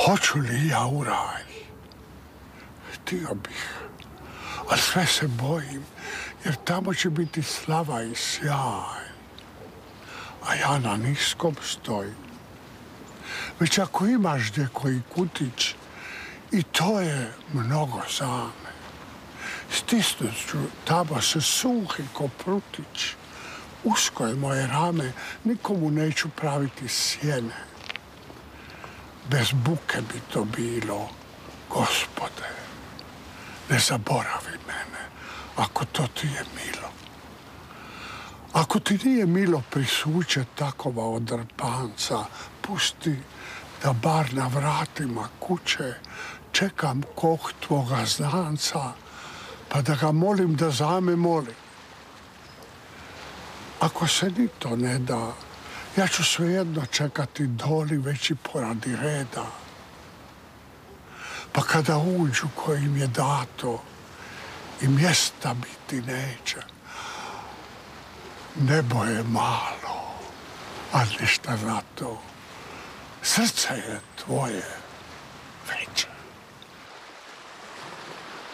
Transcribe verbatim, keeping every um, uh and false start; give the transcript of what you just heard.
Hoću li ja u raj? Htio bih, ali sve se bojim, jer tamo će biti slava i sjaj, a ja na niskom stojim. Već ako imaš gdje koji kutić, i to je mnogo za me. Stisnut ću tamo se suhi ko prutić. Usko je moje rame, nikomu neću praviti sjene. Bez buke bi to bilo, Gospode, ne zaboravi mene, ako to ti je milo. Ako ti nije milo prisuće takova odrpanca, pusti da bar na vratima kuće čekam kog tvoga znanca, pa da ga molim da za me moli. Ako se ni to ne da, ja ću svejedno čekati doli već i poradi reda. Pa kada uđu kojim je dato i mjesta biti neće, nebo je malo, a ništa za to. Srce je tvoje veće.